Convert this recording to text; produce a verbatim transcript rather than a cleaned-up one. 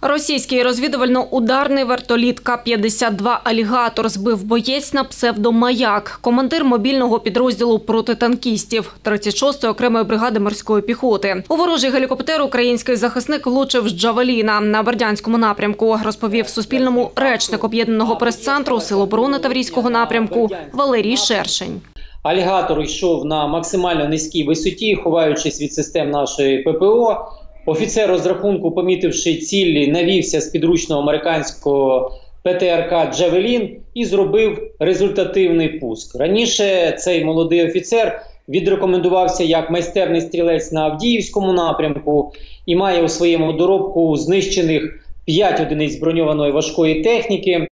Російський розвідувально-ударний вертоліт Ка п'ятдесят два «Алігатор» збив боєць на псевдо «Маяк», командир мобільного підрозділу протитанкістів тридцять шостої окремої бригади морської піхоти. У ворожий гелікоптер український захисник влучив з «Джавеліна» на Бердянському напрямку, розповів Суспільному речник об'єднаного прес-центру Сил оборони Таврійського напрямку Валерій Шершень. «Алігатор» йшов на максимально низькій висоті, ховаючись від систем нашої Пе Пе О. Офіцер розрахунку, помітивши цілі, навівся з підручного американського Пе Те Ер Ка «Джавелін» і зробив результативний пуск. Раніше цей молодий офіцер відрекомендувався як майстерний стрілець на Авдіївському напрямку і має у своєму доробку знищених п'ять одиниць броньованої важкої техніки.